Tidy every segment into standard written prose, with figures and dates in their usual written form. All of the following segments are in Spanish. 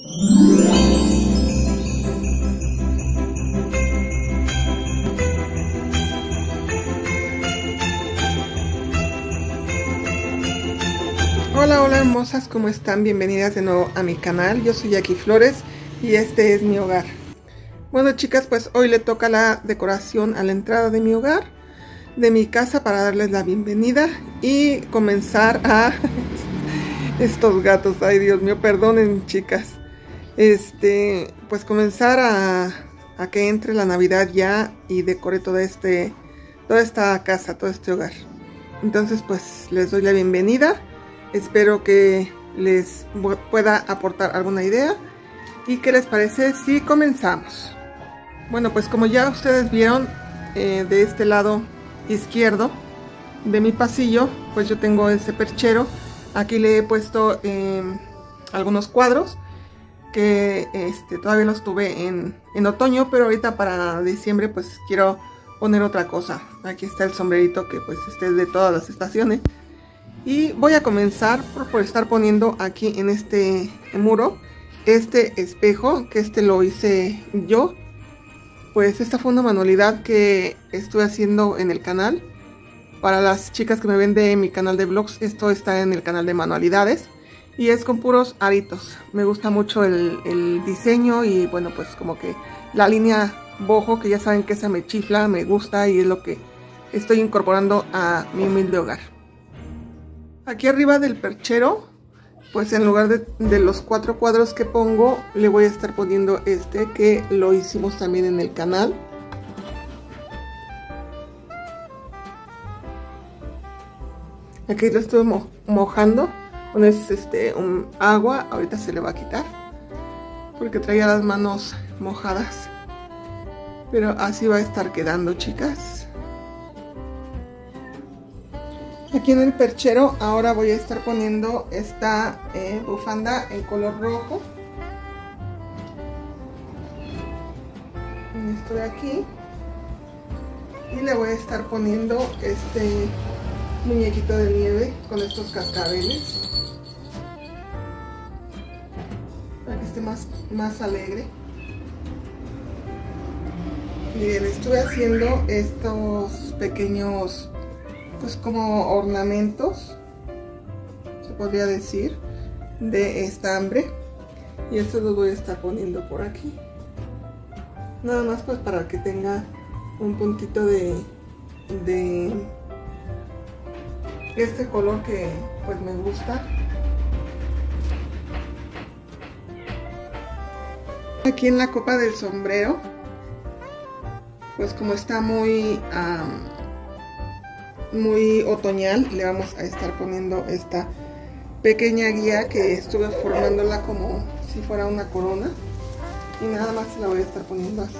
Hola, hola hermosas, ¿cómo están? Bienvenidas de nuevo a mi canal. Yo soy Jackie Flores y este es mi hogar. Bueno, chicas, pues hoy le toca la decoración a la entrada de mi hogar, de mi casa, para darles la bienvenida y comenzar a... estos gatos, ay Dios mío, perdonen, chicas. Pues comenzar a que entre la Navidad ya y decore toda esta casa, todo este hogar. Entonces, pues les doy la bienvenida. Espero que les pueda aportar alguna idea. ¿Y qué les parece si comenzamos? Bueno, pues como ya ustedes vieron, de este lado izquierdo de mi pasillo, pues yo tengo ese perchero. Aquí le he puesto algunos cuadros que todavía los tuve en otoño, pero ahorita para diciembre pues quiero poner otra cosa. Aquí está el sombrerito que pues es de todas las estaciones. Y voy a comenzar por estar poniendo aquí en este muro este espejo, que lo hice yo. Pues esta fue una manualidad que estuve haciendo en el canal. Para las chicas que me ven de mi canal de vlogs, esto está en el canal de manualidades. Y es con puros aritos. Me gusta mucho el diseño y bueno, pues como que la línea boho, que ya saben que esa me chifla, me gusta y es lo que estoy incorporando a mi humilde hogar. Aquí arriba del perchero, pues en lugar de los 4 cuadros que pongo, le voy a estar poniendo que lo hicimos también en el canal. Aquí lo estoy mojando con un agua. Ahorita se le va a quitar porque traía las manos mojadas, pero así va a estar quedando, chicas. Aquí en el perchero ahora voy a estar poniendo esta bufanda en color rojo. Esto de aquí. Y le voy a estar poniendo este muñequito de nieve con estos cascabeles, para que esté más alegre. Miren, estuve haciendo estos pequeños, pues como ornamentos, se podría decir, de estambre, y estos los voy a estar poniendo por aquí, nada más pues para que tenga un puntito de este color que pues me gusta. Aquí en la copa del sombrero, pues como está muy otoñal, le vamos a estar poniendo esta pequeña guía que estuve formándola como si fuera una corona, y nada más la voy a estar poniendo así.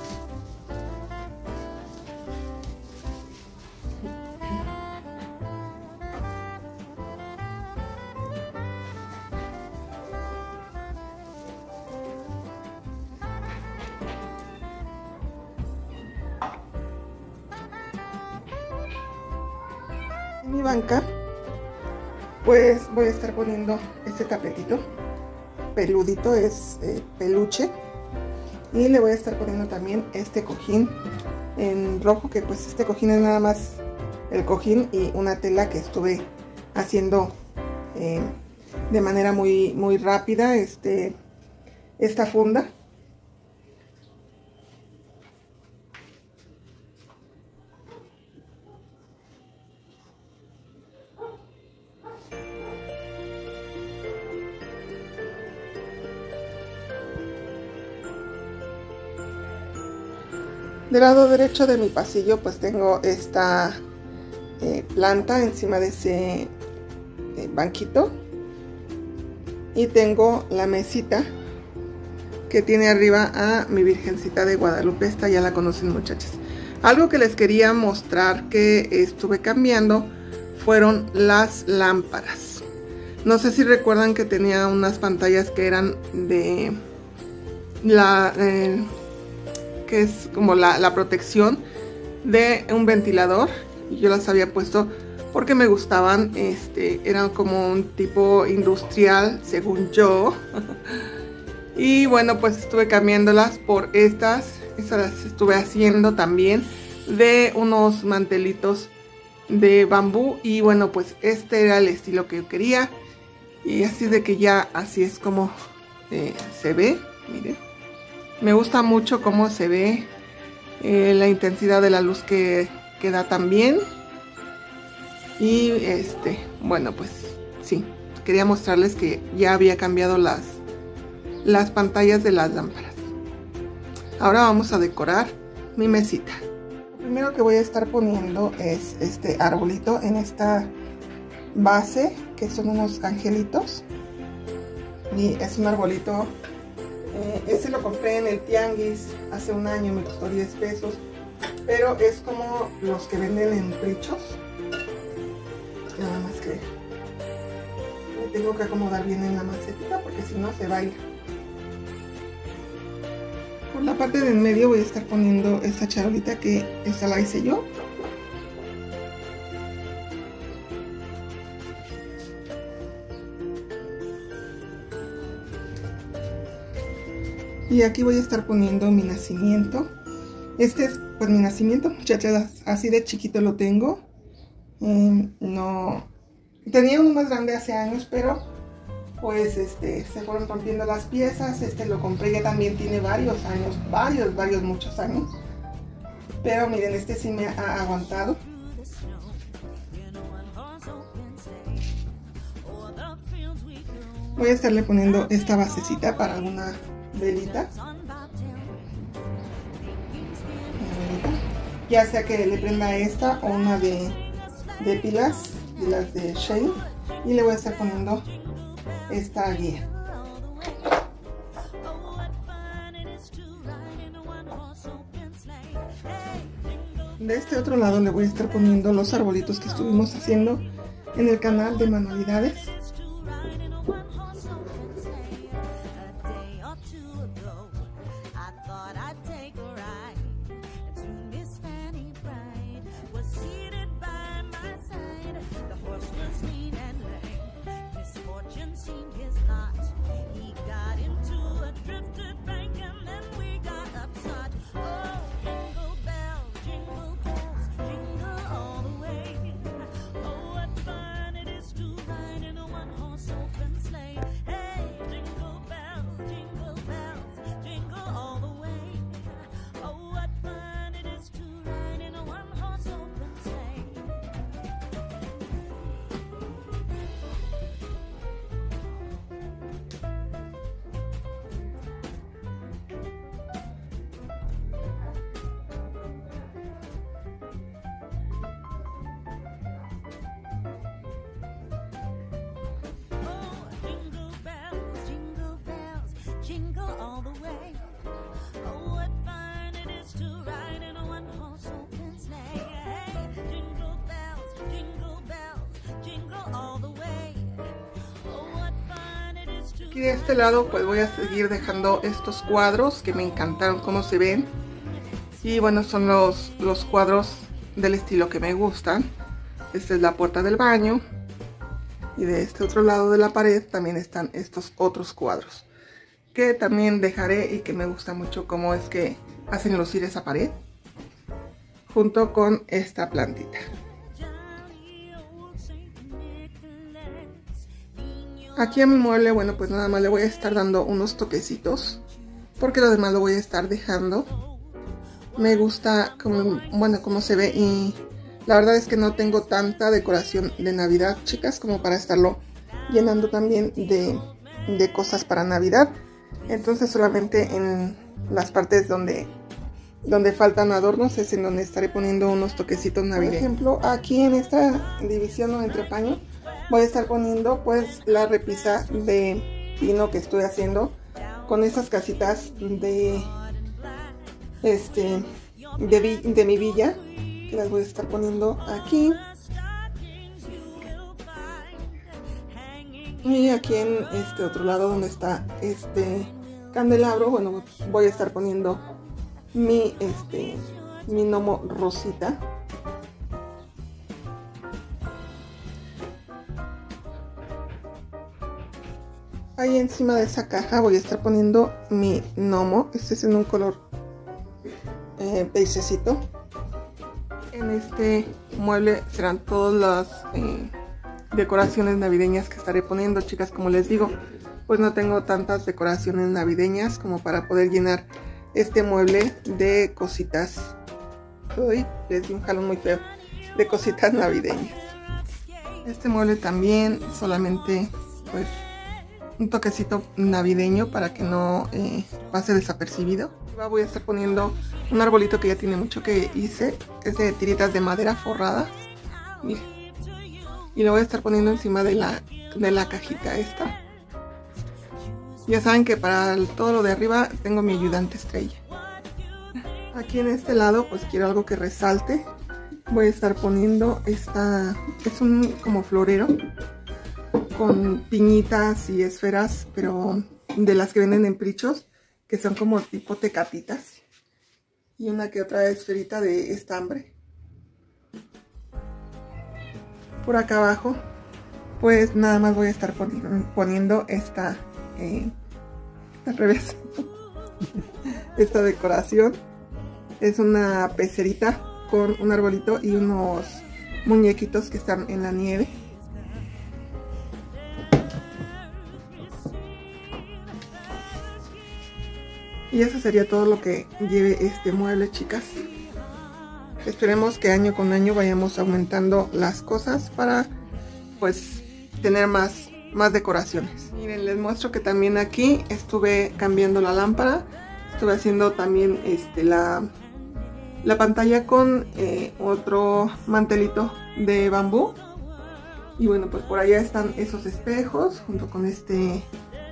En mi banca pues voy a estar poniendo este tapetito peludito, es peluche, y le voy a estar poniendo también este cojín en rojo, que pues este cojín es nada más el cojín y una tela que estuve haciendo de manera muy rápida esta funda. Del lado derecho de mi pasillo pues tengo esta planta encima de ese banquito, y tengo la mesita que tiene arriba a mi Virgencita de Guadalupe. Esta ya la conocen, muchachas. Algo que les quería mostrar que estuve cambiando fueron las lámparas. No sé si recuerdan que tenía unas pantallas que eran de la que es como la protección de un ventilador, y yo las había puesto porque me gustaban. Eran como un tipo industrial, según yo. Y bueno, pues estuve cambiándolas por estas las estuve haciendo también de unos mantelitos de bambú. Y bueno, pues este era el estilo que yo quería. Y así de que ya así es como se ve, miren. Me gusta mucho cómo se ve, la intensidad de la luz que da también. Y bueno, pues sí, quería mostrarles que ya había cambiado las pantallas de las lámparas. Ahora vamos a decorar mi mesita. Lo primero que voy a estar poniendo es este arbolito en esta base, que son unos angelitos. Y es un arbolito, este lo compré en el tianguis hace un año, me costó 10 pesos. Pero es como los que venden en prichos. Nada más que me tengo que acomodar bien en la macetita, porque si no se va a ir. Por la parte de en medio voy a estar poniendo esta charolita, que esta la hice yo. Y aquí voy a estar poniendo mi nacimiento. Este es pues mi nacimiento, muchachas, así de chiquito lo tengo. No tenía uno más grande hace años, pero pues se fueron rompiendo las piezas. Este lo compré, ya también tiene varios años, muchos años. Pero miren, este sí me ha aguantado. Voy a estarle poniendo esta basecita para una velita. Ya sea que le prenda esta o una de pilas, de las de Shane. Y le voy a estar poniendo esta guía. De este otro lado le voy a estar poniendo los arbolitos que estuvimos haciendo en el canal de manualidades. Aquí de este lado pues voy a seguir dejando estos cuadros que me encantaron cómo se ven. Y bueno, son los cuadros del estilo que me gustan. Esta es la puerta del baño. Y de este otro lado de la pared también están estos otros cuadros, que también dejaré y que me gusta mucho cómo es que hacen lucir esa pared, junto con esta plantita. Aquí a mi mueble, bueno, pues nada más le voy a estar dando unos toquecitos, porque lo demás lo voy a estar dejando. Me gusta cómo se ve, y la verdad es que no tengo tanta decoración de Navidad, chicas, como para estarlo llenando también de cosas para Navidad. Entonces solamente en las partes donde faltan adornos es en donde estaré poniendo unos toquecitos navideños. Por ejemplo, aquí en esta división o entrepaño voy a estar poniendo pues la repisa de pino que estoy haciendo con estas casitas de mi villa, que las voy a estar poniendo aquí. Y aquí en este otro lado donde está este candelabro, bueno, voy a estar poniendo mi gnomo rosita. Ahí ahí encima de esa caja voy a estar poniendo mi gnomo. Este es en un color beigecito. En este mueble serán todas las decoraciones navideñas que estaré poniendo, chicas. Como les digo, pues no tengo tantas decoraciones navideñas como para poder llenar este mueble de cositas. Uy, les di un jalón muy feo, de cositas navideñas. Este mueble también solamente pues un toquecito navideño para que no pase desapercibido. Voy a estar poniendo un arbolito que ya tiene mucho que hice, es de tiritas de madera forradas, miren, y lo voy a estar poniendo encima de la cajita esta. Ya saben que para todo lo de arriba tengo mi ayudante estrella. Aquí en este lado pues quiero algo que resalte. Voy a estar poniendo esta, es un como florero con piñitas y esferas, pero de las que venden en Prichos, que son como tipo tecatitas, y una que otra esferita de estambre. Por acá abajo pues nada más voy a estar poniendo esta al revés esta decoración. Es una pecerita con un arbolito y unos muñequitos que están en la nieve. Y eso sería todo lo que lleve este mueble, chicas. Esperemos que año con año vayamos aumentando las cosas para pues tener más decoraciones. Miren, les muestro que también aquí estuve cambiando la lámpara. Estuve haciendo también la pantalla con otro mantelito de bambú. Y bueno, pues por allá están esos espejos junto con este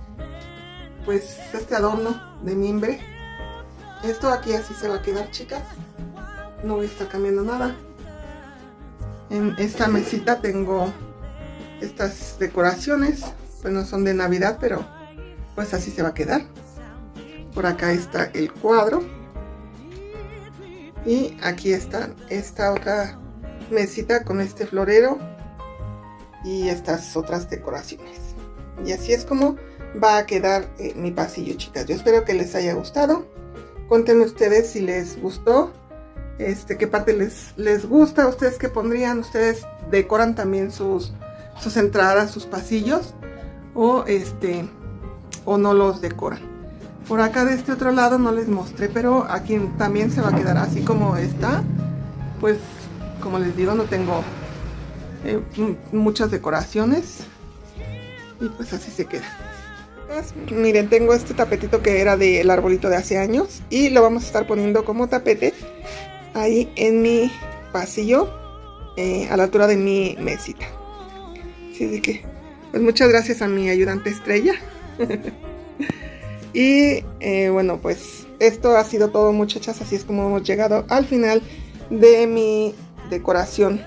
adorno de mimbre. Esto aquí así se va a quedar, chicas. No voy a estar cambiando nada. En esta mesita tengo estas decoraciones, pues no son de Navidad, pero pues así se va a quedar. Por acá está el cuadro. Y aquí está esta otra mesita con este florero y estas otras decoraciones. Y así es como va a quedar mi pasillo, chicas. Yo espero que les haya gustado. Cuéntenme ustedes si les gustó, qué parte les gusta, ustedes qué pondrían. Ustedes decoran también sus entradas, sus pasillos, o no los decoran. Por acá de este otro lado no les mostré, pero aquí también se va a quedar así como está. Pues como les digo, no tengo muchas decoraciones y pues así se queda. Miren, tengo este tapetito que era del arbolito de hace años y lo vamos a estar poniendo como tapete ahí en mi pasillo, a la altura de mi mesita. Así que pues muchas gracias a mi ayudante estrella. Y bueno, pues esto ha sido todo, muchachas. Así es como hemos llegado al final de mi decoración,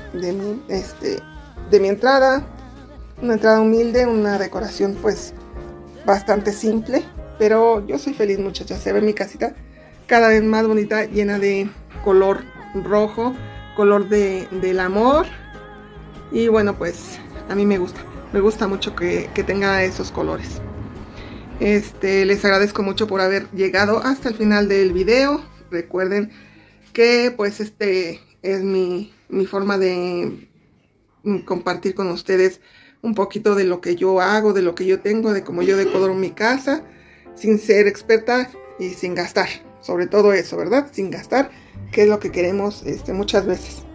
de mi entrada. Una entrada humilde, una decoración pues bastante simple, pero yo soy feliz, muchachas. Se ve mi casita cada vez más bonita, llena de color rojo, color del amor. Y bueno, pues a mí me gusta mucho que tenga esos colores. Les agradezco mucho por haber llegado hasta el final del video. Recuerden que pues es mi forma de compartir con ustedes un poquito de lo que yo hago, de lo que yo tengo, de cómo yo decoro mi casa, sin ser experta y sin gastar. Sobre todo eso, ¿verdad? Sin gastar, que es lo que queremos muchas veces.